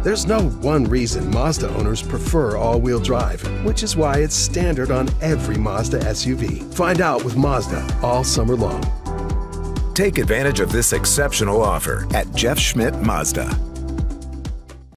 There's no one reason Mazda owners prefer all-wheel drive, which is why it's standard on every Mazda SUV. Find out with Mazda all summer long. Take advantage of this exceptional offer at Jeff Schmitt Mazda.